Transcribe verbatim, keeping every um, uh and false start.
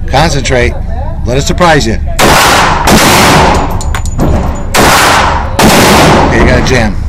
Concentrate. Let it surprise you. Okay, you got a jam.